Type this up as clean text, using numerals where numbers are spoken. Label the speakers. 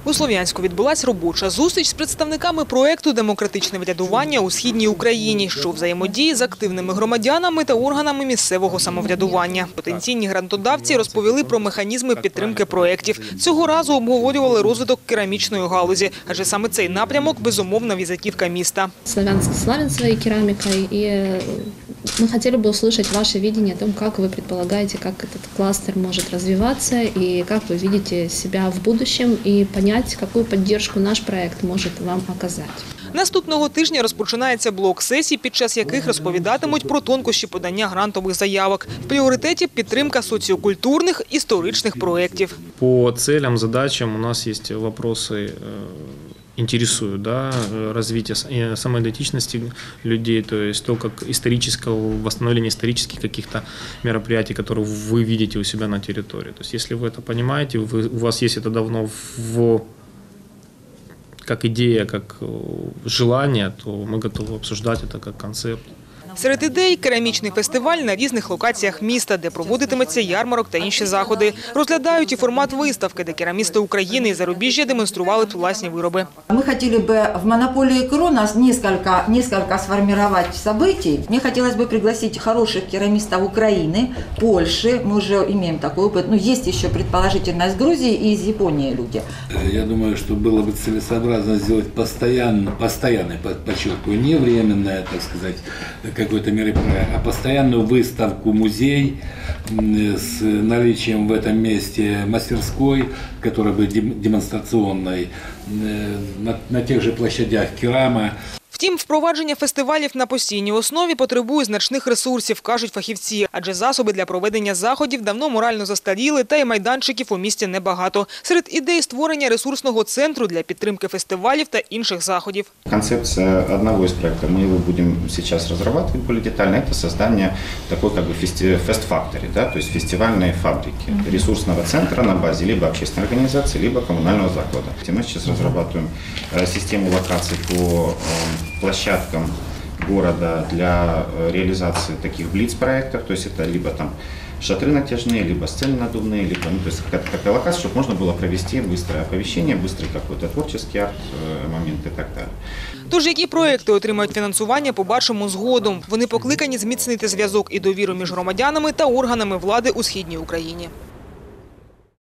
Speaker 1: У Слов'янську відбулась робоча зустріч з представниками проєкту «Демократичне врядування у Східній Україні», що взаємодіє з активними громадянами та органами місцевого самоврядування. Потенційні грантодавці розповіли про механізми підтримки проєктів. Цього разу обговорювали розвиток керамічної галузі, адже саме цей напрямок – безумовна візитівка міста.
Speaker 2: Слов'янск славен своей керамикой, и мы хотели бы услышать ваше видение о том, как вы предполагаете, как этот кластер может развиваться, и как вы видите себя в будущем, и понять, какую поддержку наш проект может вам оказать.
Speaker 1: Наступного тижня розпочинається блок сесій, під час яких розповідатимуть про тонкощі подання грантових заявок. В пріоритеті – підтримка соціокультурних, історичних проєктів.
Speaker 3: По целям, задачам у нас есть вопросы, интересуют, да, развитие самоидентичности людей, то есть то, как восстановление исторических каких-то мероприятий, которые вы видите у себя на территории. То есть если вы это понимаете, у вас есть это давно как идея, как желание, то мы готовы обсуждать это как концепт.
Speaker 1: Серед ідей – керамічний фестиваль на різних локаціях міста, де проводитиметься ярмарок та інші заходи. Розглядають і формат виставки, де керамісти України і зарубіжжя демонстрували б власні вироби.
Speaker 4: Мы хотели бы в монополии КРО нас несколько сформировать событий. Мне хотелось бы пригласить хороших керамистов Украины, Польши. Мы уже имеем такой опыт. Но есть еще предположительно из Грузии и из Японии люди.
Speaker 5: Я думаю, что было бы целесообразно сделать постоянное, подчеркиваю, не временное, так сказать, какое-то мероприятие, а постоянную выставку, музей с наличием в этом месте мастерской, которая бы демонстрационной, на тех же площадях керама.
Speaker 1: Втім, впровадження фестивалів на постійній основі потребує значних ресурсів, кажуть фахівці. Адже засоби для проведення заходів давно морально застаріли, та й майданчиків у місті небагато. Серед ідей – створення ресурсного центру для підтримки фестивалів та інших заходів.
Speaker 6: Концепция одного из проектов, мы его будем сейчас разрабатывать более детально, это создание такой как бы фест-фактори, да, то есть фестивальной фабрики, ресурсного центра на базе либо общественной организации, либо коммунального заклада. Мы сейчас разрабатываем систему локаций по площадкам города для реализации таких блиц-проектов, то есть это либо там шатры натяжные, либо сцены надувные, либо, то есть какая локация, чтобы можно было провести быстрое оповещение, быстрый какой-то творческий арт-момент и так далее.
Speaker 1: Тож, які проекти отримають фінансування, побачимо згодом. Вони покликані зміцнити зв'язок і довіру між громадянами та органами влади у Східній Україні.